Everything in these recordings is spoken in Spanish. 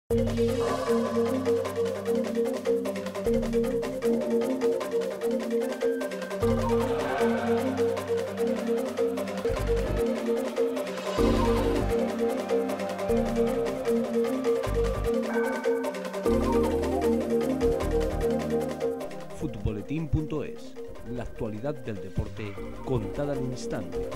Futboletín.es, la actualidad del deporte contada al instante.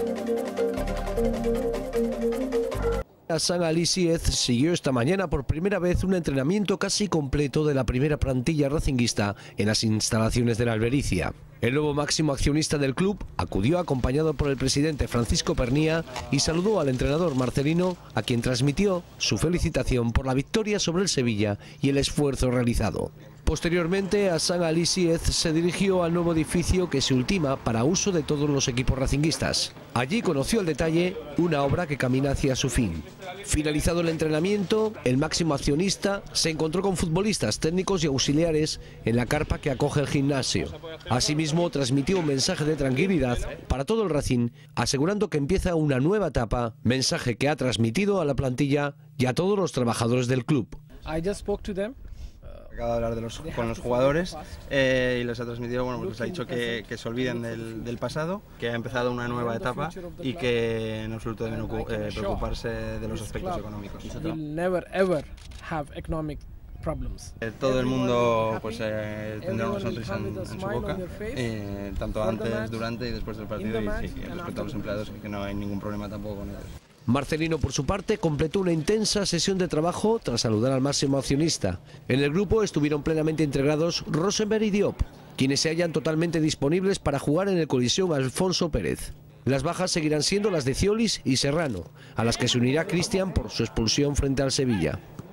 Hassan Ali Ziyech siguió esta mañana por primera vez un entrenamiento casi completo de la primera plantilla racinguista en las instalaciones de la Albericia. El nuevo máximo accionista del club acudió acompañado por el presidente Francisco Pernía y saludó al entrenador Marcelino, a quien transmitió su felicitación por la victoria sobre el Sevilla y el esfuerzo realizado. Posteriormente, Hassan Ali Ziyech se dirigió al nuevo edificio que se ultima para uso de todos los equipos racinguistas. Allí conoció al detalle una obra que camina hacia su fin. Finalizado el entrenamiento, el máximo accionista se encontró con futbolistas, técnicos y auxiliares en la carpa que acoge el gimnasio. Asimismo, transmitió un mensaje de tranquilidad para todo el Racing, asegurando que empieza una nueva etapa, mensaje que ha transmitido a la plantilla y a todos los trabajadores del club. Acabo de hablar con los jugadores y les ha transmitido, bueno, pues les ha dicho que se olviden del pasado, que ha empezado una nueva etapa y que no solo deben preocuparse de los aspectos económicos. Todo el mundo pues, tendrá una sonrisa en su boca, tanto antes, durante y después del partido, y sí, respecto a los empleados, que no hay ningún problema tampoco con ellos. Marcelino, por su parte, completó una intensa sesión de trabajo tras saludar al máximo accionista. En el grupo estuvieron plenamente integrados Rosenberg y Diop, quienes se hallan totalmente disponibles para jugar en el Coliseum Alfonso Pérez. Las bajas seguirán siendo las de Ciolis y Serrano, a las que se unirá Cristian por su expulsión frente al Sevilla.